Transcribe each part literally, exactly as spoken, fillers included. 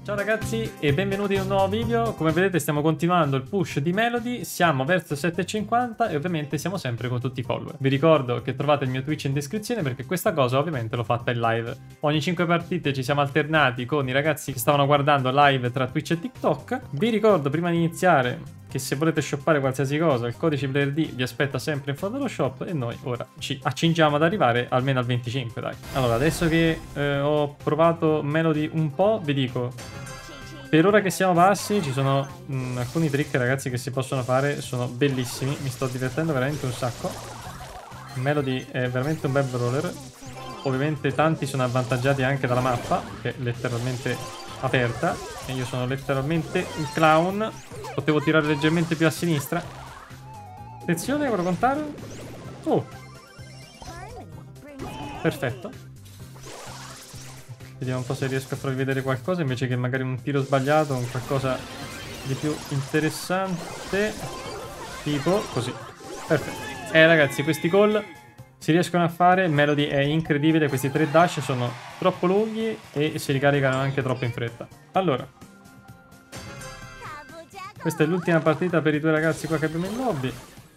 Ciao ragazzi e benvenuti in un nuovo video. Come vedete stiamo continuando il push di Melody, siamo verso sette e cinquanta e ovviamente siamo sempre con tutti i follower. Vi ricordo che trovate il mio Twitch in descrizione perché questa cosa ovviamente l'ho fatta in live. Ogni cinque partite ci siamo alternati con i ragazzi che stavano guardando live tra Twitch e TikTok. Vi ricordo prima di iniziare che se volete shoppare qualsiasi cosa il codice PlayerD vi aspetta sempre in fondo allo shop e noi ora ci accingiamo ad arrivare almeno al venticinque, dai. Allora, adesso che eh, ho provato Melody un po', vi dico, per ora che siamo bassi ci sono mh, alcuni trick ragazzi che si possono fare, sono bellissimi, mi sto divertendo veramente un sacco. Melody è veramente un bel brawler, ovviamente tanti sono avvantaggiati anche dalla mappa che è letteralmente aperta e io sono letteralmente il clown. Potevo tirare leggermente più a sinistra. Attenzione, vorrei contare. Oh, perfetto. Vediamo un po' se riesco a farvi vedere qualcosa invece che magari un tiro sbagliato, un qualcosa di più interessante, tipo così. Perfetto. Eh ragazzi, questi call si riescono a fare. Melody è incredibile, questi tre dash sono troppo lunghi e si ricaricano anche troppo in fretta. Allora, questa è l'ultima partita per i due ragazzi qua che abbiamo in lobby.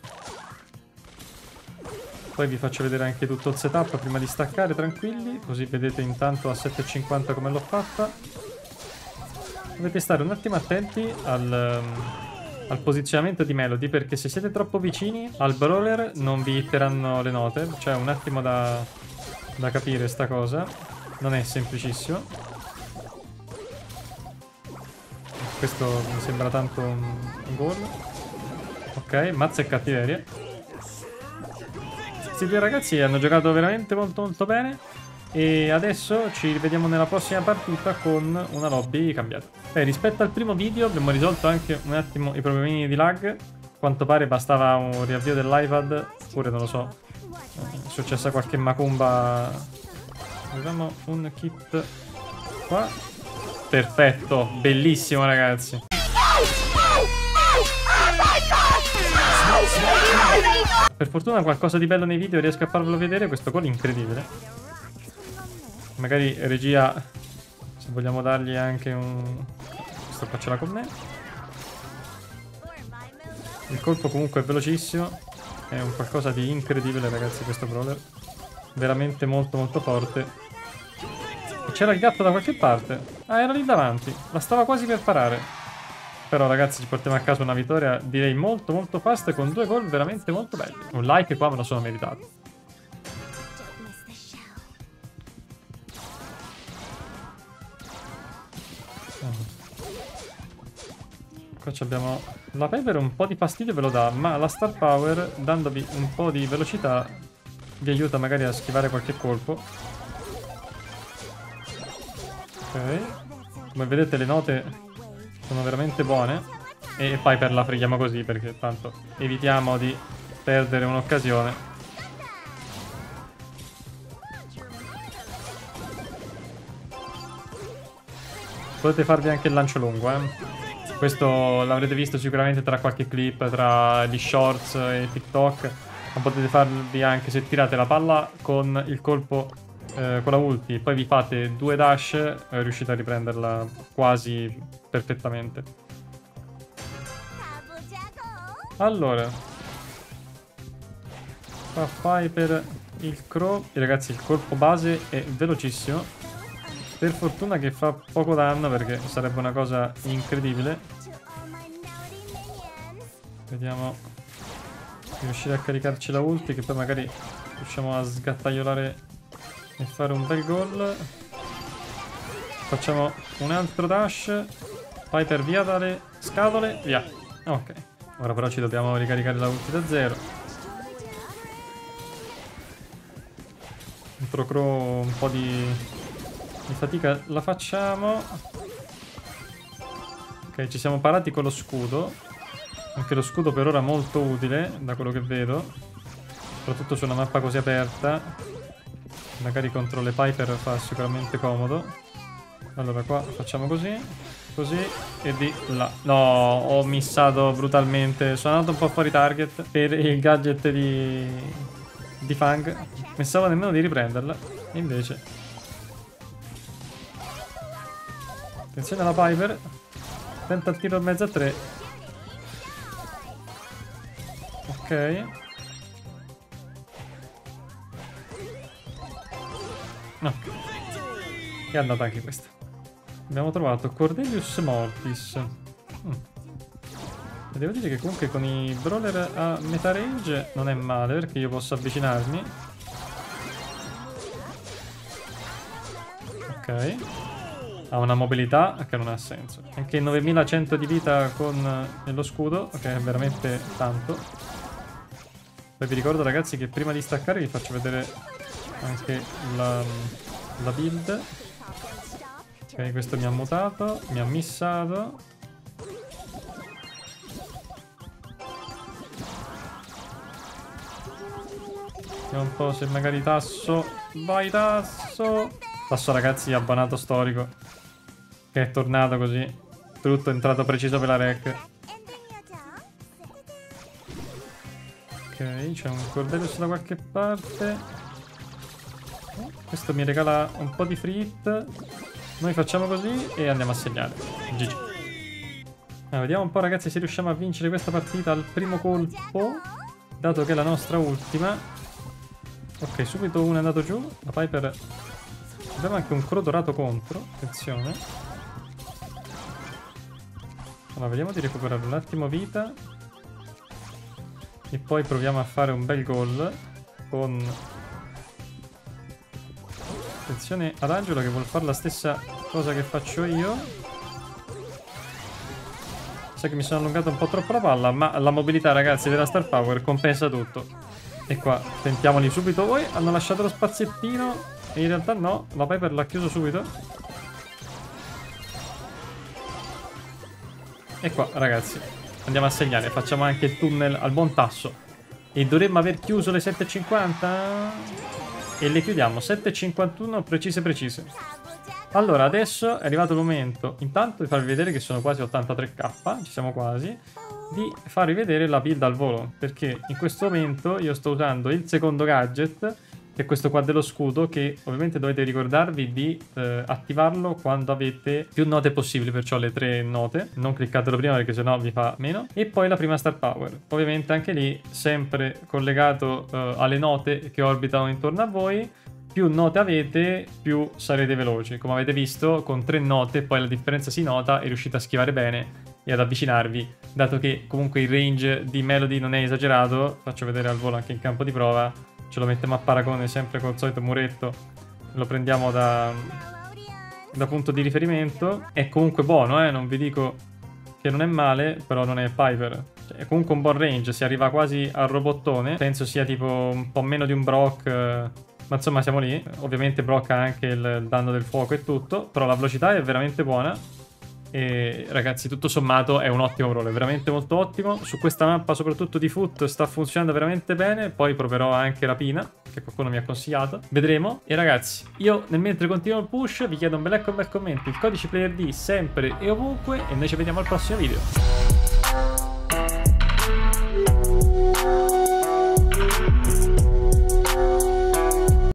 Poi vi faccio vedere anche tutto il setup prima di staccare, tranquilli, così vedete intanto a sette e cinquanta come l'ho fatta. Dovete stare un attimo attenti al, um, al posizionamento di Melody, perché se siete troppo vicini al brawler non vi hitteranno le note. C'è un attimo da, da capire sta cosa, non è semplicissimo. Questo mi sembra tanto un, un gol. Ok, mazza e cattiveria. Questi due ragazzi hanno giocato veramente molto molto bene. E adesso ci rivediamo nella prossima partita con una lobby cambiata. Beh, rispetto al primo video abbiamo risolto anche un attimo i problemini di lag. A quanto pare bastava un riavvio dell'iPad, oppure non lo so, è successa qualche macumba. Vediamo un kit qua. Perfetto, bellissimo ragazzi. Per fortuna qualcosa di bello nei video riesco a farvelo vedere. Questo gol incredibile. Magari regia, se vogliamo dargli anche un... questo qua ce l'ha con me. Il colpo comunque è velocissimo. È un qualcosa di incredibile ragazzi questo brawler. Veramente molto molto forte. C'era il gatto da qualche parte. Ah, era lì davanti. La stava quasi per parare. Però ragazzi ci portiamo a casa una vittoria direi molto molto fast, con due gol veramente molto belli. Un like qua me lo sono meritato. Qua abbiamo la Piper, un po' di fastidio ve lo dà, ma la Star Power dandovi un po' di velocità vi aiuta magari a schivare qualche colpo. Ok, come vedete le note sono veramente buone e Piper la freghiamo così perché tanto evitiamo di perdere un'occasione. Potete farvi anche il lancio lungo, eh. Questo l'avrete visto sicuramente tra qualche clip, tra gli shorts e TikTok. Ma potete farvi anche se tirate la palla con il colpo eh, con la ulti, poi vi fate due dash e riuscite a riprenderla quasi perfettamente. Allora, qua Piper il Crow. E ragazzi il colpo base è velocissimo. Per fortuna che fa poco danno perché sarebbe una cosa incredibile. Vediamo di riuscire a caricarci la ulti, che poi magari riusciamo a sgattaiolare e fare un bel gol. Facciamo un altro dash. Piper via dalle scatole, via. Ok, ora però ci dobbiamo ricaricare la ulti da zero. Un Procro un po' di... di fatica la facciamo. Ok, ci siamo parati con lo scudo. Anche lo scudo per ora molto utile, da quello che vedo. Soprattutto su una mappa così aperta. Magari contro le Piper fa sicuramente comodo. Allora qua facciamo così, così e di là. No, ho missato brutalmente. Sono andato un po' fuori target per il gadget di, di Fang. Pensavo nemmeno di riprenderla. E invece... Attenzione alla Piper. Tenta il tiro in mezzo a tre. Ok. Ok. È andata anche questa. Abbiamo trovato Cordelius Mortis. Mm. E devo dire che comunque con i brawler a metà range non è male, perché io posso avvicinarmi. Ok. Ha una mobilità che non ha senso. Anche novemilacento di vita con lo scudo, che è veramente tanto. Poi vi ricordo ragazzi che prima di staccare vi faccio vedere anche la, la build. Ok, questo mi ha mutato, mi ha missato. Vediamo un po' se magari Tasso. Vai Tasso! Tasso ragazzi abbonato storico, che è tornato così. Tutto è entrato preciso per la rec. Ok, c'è un Cordelius da qualche parte. Questo mi regala un po' di frit. Noi facciamo così e andiamo a segnare. G G. Allora, vediamo un po' ragazzi se riusciamo a vincere questa partita al primo colpo, dato che è la nostra ultima. Ok, subito uno è andato giù. La Piper... Abbiamo anche un Crow dorato contro. Attenzione. Allora, vediamo di recuperare un attimo vita. E poi proviamo a fare un bel gol con... Attenzione ad Angelo che vuol fare la stessa cosa che faccio io. Sa che mi sono allungato un po' troppo la palla, ma la mobilità ragazzi della Star Power compensa tutto. E qua tentiamoli subito voi. Hanno lasciato lo spaziettino e in realtà no, la Piper l'ha chiuso subito. E qua ragazzi andiamo a segnare, facciamo anche il tunnel al buon tasso. E dovremmo aver chiuso le sette e cinquanta. E le chiudiamo sette e cinquantuno precise precise. Allora adesso è arrivato il momento intanto di farvi vedere che sono quasi ottantatré k. Ci siamo quasi. Di farvi vedere la build al volo, perché in questo momento io sto usando il secondo gadget, che è questo qua dello scudo, che ovviamente dovete ricordarvi di eh, attivarlo quando avete più note possibili, perciò le tre note. Non cliccatelo prima perché sennò vi fa meno. E poi la prima Star Power, ovviamente anche lì sempre collegato eh, alle note che orbitano intorno a voi. Più note avete, più sarete veloci. Come avete visto, con tre note poi la differenza si nota e riuscite a schivare bene e ad avvicinarvi. Dato che comunque il range di Melody non è esagerato, faccio vedere al volo anche in campo di prova. Ce lo mettiamo a paragone sempre col solito muretto. Lo prendiamo da, da punto di riferimento. È comunque buono, eh? Non vi dico che non è male, però non è Piper. Cioè, è comunque un buon range, si arriva quasi al robottone. Penso sia tipo un po' meno di un Brock, eh, ma insomma siamo lì. Ovviamente Brock ha anche il danno del fuoco e tutto, però la velocità è veramente buona. E ragazzi, tutto sommato è un ottimo brawler, veramente molto ottimo. Su questa mappa soprattutto di foot sta funzionando veramente bene. Poi proverò anche Rapina, che qualcuno mi ha consigliato, vedremo. E ragazzi, io nel mentre continuo il push vi chiedo un bel like e un bel commento, il codice PlayerD sempre e ovunque, e noi ci vediamo al prossimo video.